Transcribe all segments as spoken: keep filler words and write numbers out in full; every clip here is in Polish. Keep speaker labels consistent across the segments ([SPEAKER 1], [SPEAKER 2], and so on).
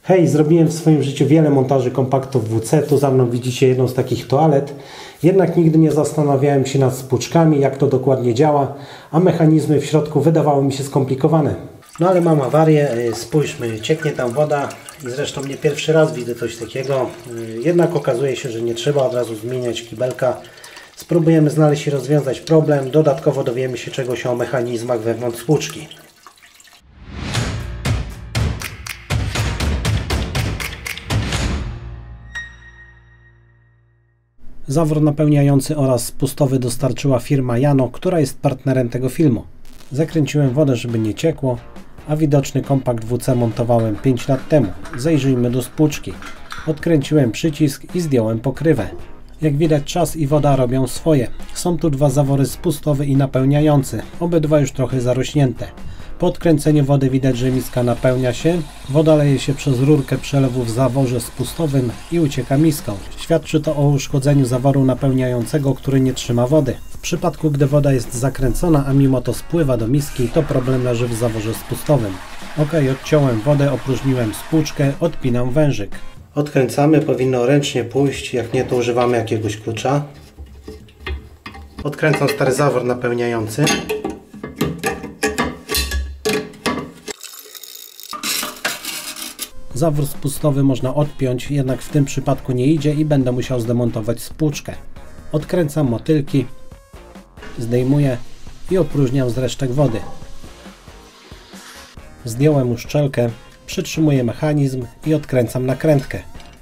[SPEAKER 1] Hej, zrobiłem w swoim życiu wiele montaży kompaktów W C. Tu za mną widzicie jedną z takich toalet. Jednak nigdy nie zastanawiałem się nad spłuczkami, jak to dokładnie działa, a mechanizmy w środku wydawały mi się skomplikowane. No ale mam awarię, spójrzmy, cieknie tam woda i zresztą nie pierwszy raz widzę coś takiego. Jednak okazuje się, że nie trzeba od razu zmieniać kibelka. Spróbujemy znaleźć i rozwiązać problem. Dodatkowo dowiemy się czegoś o mechanizmach wewnątrz spłuczki. Zawór napełniający oraz spustowy dostarczyła firma Jano, która jest partnerem tego filmu. Zakręciłem wodę, żeby nie ciekło, a widoczny kompakt W C montowałem pięć lat temu. Zajrzyjmy do spłuczki. Odkręciłem przycisk i zdjąłem pokrywę. Jak widać, czas i woda robią swoje. Są tu dwa zawory spustowy i napełniający, obydwa już trochę zarośnięte. Po odkręceniu wody widać, że miska napełnia się, woda leje się przez rurkę przelewu w zaworze spustowym i ucieka miską. Świadczy to o uszkodzeniu zaworu napełniającego, który nie trzyma wody. W przypadku, gdy woda jest zakręcona, a mimo to spływa do miski, to problem leży w zaworze spustowym. Ok, odciąłem wodę, opróżniłem spłuczkę, odpinam wężyk. Odkręcamy, powinno ręcznie pójść, jak nie to używamy jakiegoś klucza. Odkręcam stary zawór napełniający. Zawór spustowy można odpiąć, jednak w tym przypadku nie idzie i będę musiał zdemontować spłuczkę. Odkręcam motylki, zdejmuję i opróżniam z resztek wody. Zdjąłem uszczelkę, przytrzymuję mechanizm i odkręcam nakrętkę.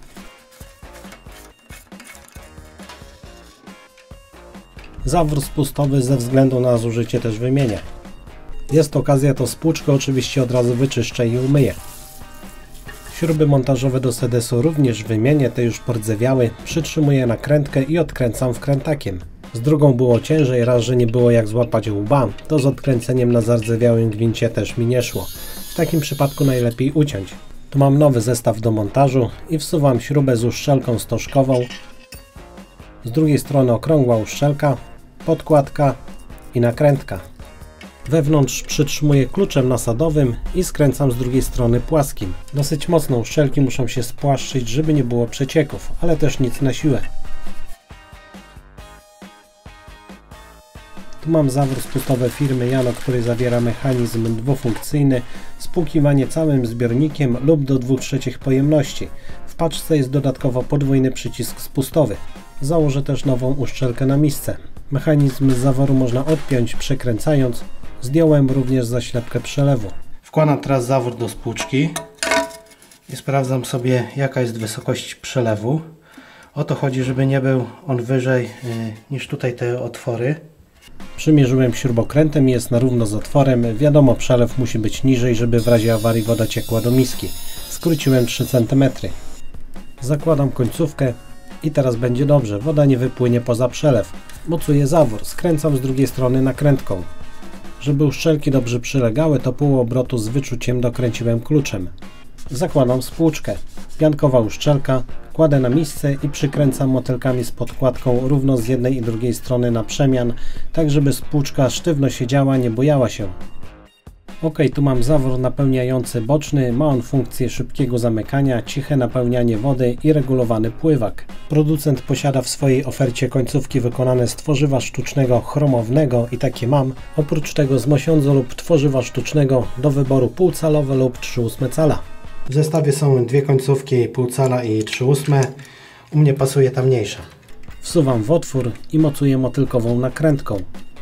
[SPEAKER 1] Zawór spustowy ze względu na zużycie też wymienię. Jest okazja, to spłuczkę oczywiście od razu wyczyszczę i umyję. Śruby montażowe do sedesu również wymienię, te już pordzewiały, przytrzymuję nakrętkę i odkręcam wkrętakiem. Z drugą było ciężej, raz, że nie było jak złapać łba, to z odkręceniem na zardzewiałym gwincie też mi nie szło. W takim przypadku najlepiej uciąć. Tu mam nowy zestaw do montażu i wsuwam śrubę z uszczelką stożkową. Z drugiej strony okrągła uszczelka, podkładka i nakrętka. Wewnątrz przytrzymuję kluczem nasadowym i skręcam z drugiej strony płaskim. Dosyć mocno uszczelki muszą się spłaszczyć, żeby nie było przecieków, ale też nic na siłę. Tu mam zawór spustowy firmy Jano, który zawiera mechanizm dwufunkcyjny, spłukiwanie całym zbiornikiem lub do dwóch trzecich pojemności. W paczce jest dodatkowo podwójny przycisk spustowy. Założę też nową uszczelkę na misce. Mechanizm z zaworu można odpiąć przekręcając. Zdjąłem również zaślepkę przelewu. Wkładam teraz zawór do spłuczki i sprawdzam sobie, jaka jest wysokość przelewu. O to chodzi, żeby nie był on wyżej yy, niż tutaj te otwory. Przymierzyłem śrubokrętem i jest na równo z otworem. Wiadomo, przelew musi być niżej, żeby w razie awarii woda ciekła do miski. Skróciłem trzy centymetry. Zakładam końcówkę i teraz będzie dobrze. Woda nie wypłynie poza przelew. Mocuję zawór, skręcam z drugiej strony nakrętką. Żeby uszczelki dobrze przylegały, to pół obrotu z wyczuciem dokręciłem kluczem. Zakładam spłuczkę. Piankowa uszczelka, kładę na misce i przykręcam motylkami z podkładką równo z jednej i drugiej strony na przemian, tak żeby spłuczka sztywno siedziała, nie bujała się. Ok, tu mam zawór napełniający boczny, ma on funkcję szybkiego zamykania, ciche napełnianie wody i regulowany pływak. Producent posiada w swojej ofercie końcówki wykonane z tworzywa sztucznego chromownego i takie mam. Oprócz tego z mosiądzu lub tworzywa sztucznego do wyboru półcalowe lub trzy ósme cala. W zestawie są dwie końcówki, pół cala i trzy ósme. U mnie pasuje ta mniejsza. Wsuwam w otwór i mocuję motylkową nakrętką.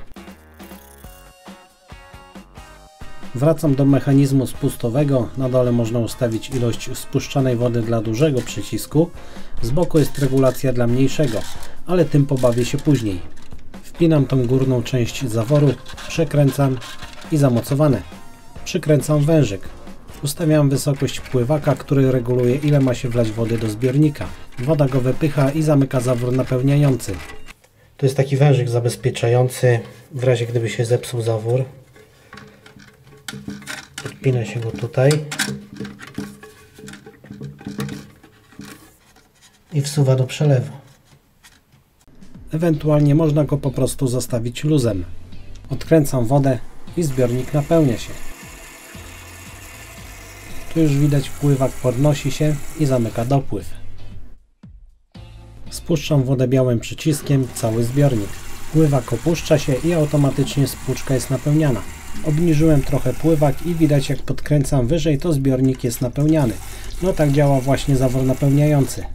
[SPEAKER 1] Wracam do mechanizmu spustowego. Na dole można ustawić ilość spuszczanej wody dla dużego przycisku. Z boku jest regulacja dla mniejszego, ale tym pobawię się później. Wpinam tą górną część zaworu, przekręcam i zamocowane. Przykręcam wężyk. Ustawiam wysokość pływaka, który reguluje, ile ma się wlać wody do zbiornika. Woda go wypycha i zamyka zawór napełniający. To jest taki wężyk zabezpieczający w razie gdyby się zepsuł zawór. Podpina się go tutaj i wsuwa do przelewu. Ewentualnie można go po prostu zostawić luzem. Odkręcam wodę i zbiornik napełnia się. Tu już widać, pływak podnosi się i zamyka dopływ. Spuszczam wodę białym przyciskiem cały zbiornik. Pływak opuszcza się i automatycznie spłuczka jest napełniana. Obniżyłem trochę pływak i widać, jak podkręcam wyżej, to zbiornik jest napełniany. No tak działa właśnie zawór napełniający.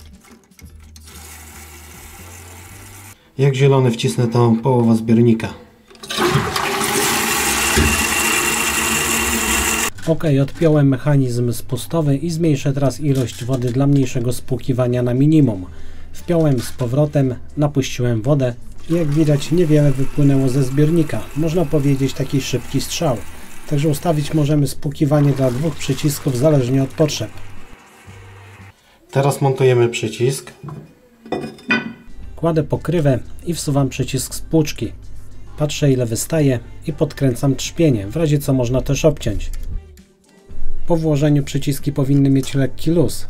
[SPEAKER 1] Jak zielony wcisnę, to połowa zbiornika. Ok, odpiąłem mechanizm spustowy i zmniejszę teraz ilość wody dla mniejszego spłukiwania na minimum. Wpiąłem z powrotem, napuściłem wodę i jak widać, niewiele wypłynęło ze zbiornika. Można powiedzieć, taki szybki strzał. Także ustawić możemy spłukiwanie dla dwóch przycisków zależnie od potrzeb. Teraz montujemy przycisk. Kładę pokrywę i wsuwam przycisk spłuczki. Patrzę, ile wystaje i podkręcam trzpienie, w razie co można też obciąć. Po włożeniu przyciski powinny mieć lekki luz.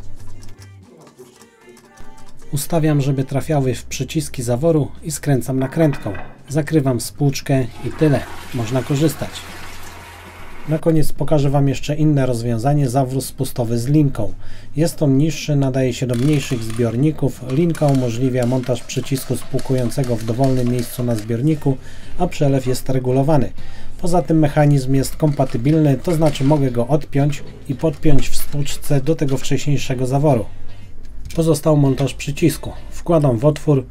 [SPEAKER 1] Ustawiam, żeby trafiały w przyciski zaworu i skręcam nakrętką. Zakrywam spłuczkę i tyle. Można korzystać. Na koniec pokażę Wam jeszcze inne rozwiązanie, zawór spustowy z linką. Jest on niższy, nadaje się do mniejszych zbiorników. Linka umożliwia montaż przycisku spłukującego w dowolnym miejscu na zbiorniku, a przelew jest regulowany. Poza tym mechanizm jest kompatybilny, to znaczy mogę go odpiąć i podpiąć w spłuczce do tego wcześniejszego zaworu. Pozostał montaż przycisku. Wkładam w otwór,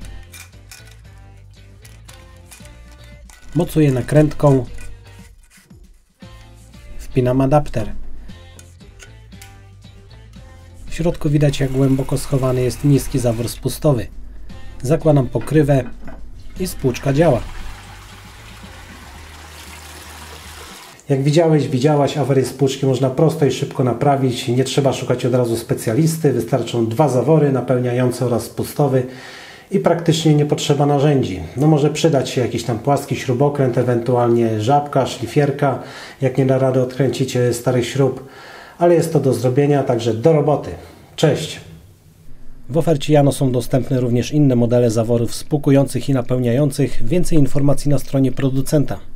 [SPEAKER 1] mocuję nakrętką, wpinam adapter. W środku widać, jak głęboko schowany jest niski zawór spustowy. Zakładam pokrywę i spłuczka działa. Jak widziałeś, widziałaś, awarię spłuczki można prosto i szybko naprawić. Nie trzeba szukać od razu specjalisty. Wystarczą dwa zawory, napełniający oraz spustowy i praktycznie nie potrzeba narzędzi. No może przydać się jakiś tam płaski śrubokręt, ewentualnie żabka, szlifierka, jak nie da rady odkręcić starych śrub, ale jest to do zrobienia, także do roboty. Cześć! W ofercie Jano są dostępne również inne modele zaworów spłukujących i napełniających. Więcej informacji na stronie producenta.